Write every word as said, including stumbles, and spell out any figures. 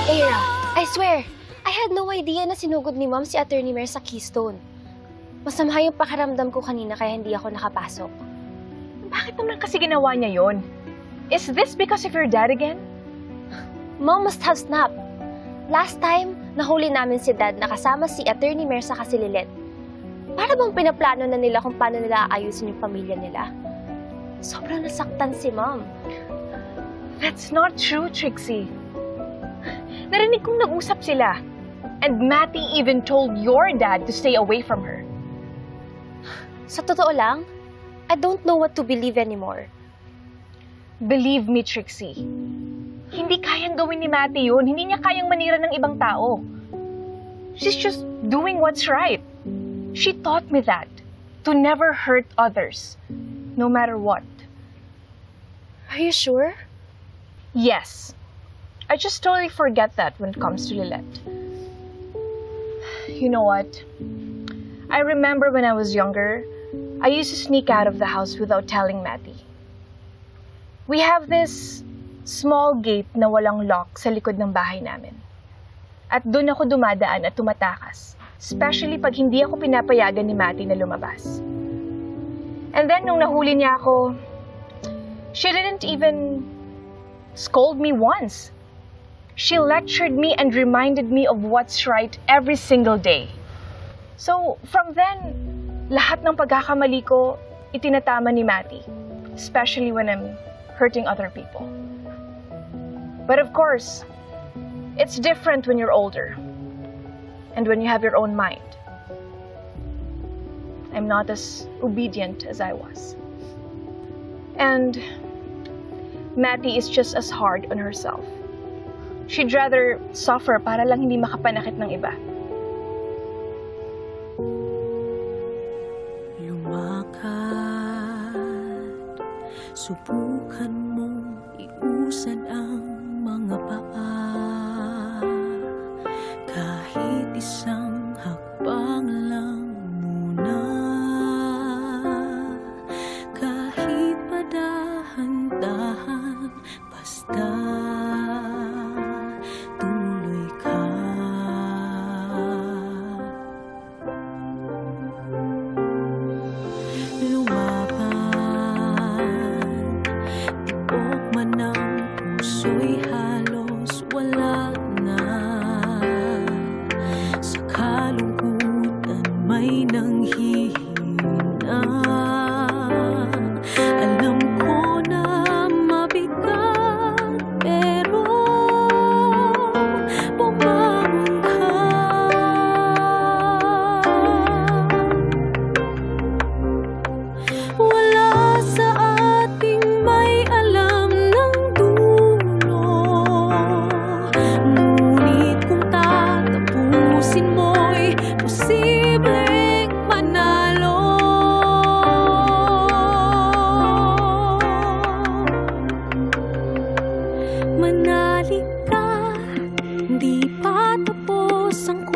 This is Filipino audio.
Era, I swear, I had no idea na sinugod ni Mom si Attorney Mer sa Keystone. Masama yung pakiramdam ko kanina kaya hindi ako nakapasok. Bakit naman kasi ginawa niya yon? Is this because of your dad again? Mom must have snapped. Last time, nahuli namin si Dad na kasama si Attorney Mer sa Kasililet. Para bang pinaplano na nila kung paano nila aayusin yung pamilya nila. Sobrang nasaktan si Mom. That's not true, Trixie. Narinig kong nag-usap sila. And Matty even told your dad to stay away from her. Sa totoo lang, I don't know what to believe anymore. Believe me, Trixie. Hindi kayang gawin ni Matty yun. Hindi niya kayang manira ng ibang tao. She's just doing what's right. She taught me that. To never hurt others. No matter what. Are you sure? Yes. I just totally forget that when it comes to Lilette. You know what? I remember when I was younger, I used to sneak out of the house without telling Matty. We have this small gate na walang lock sa likod ng bahay namin. At doon ako dumadaan at tumatakas, especially pag hindi ako pinapayagan ni Matty na lumabas. And then nung nahuli niya ako, she didn't even scold me once. She lectured me and reminded me of what's right every single day. So, from then, lahat ng pagkakamali ko, itinatama ni Matty. Especially when I'm hurting other people. But of course, it's different when you're older. And when you have your own mind. I'm not as obedient as I was. And Matty is just as hard on herself. She'd rather suffer para lang hindi makapanakit ng iba. Lumakad, subukan mong iusad ang mga paa. Kahit isang hakbang lang muna. Kahit padahan-dahan, basta tumuloy ka. Lumaban, tibok man ang puso'y halos wala na. Sa kalungkutan may nanghihina. Alam ko na mabigat, pero bumangon ka. Wala sa ating may alam ng dulo. Ngunit kung tatapusin mo'y posibleng manalo. Manalig ka, di pa tapos ang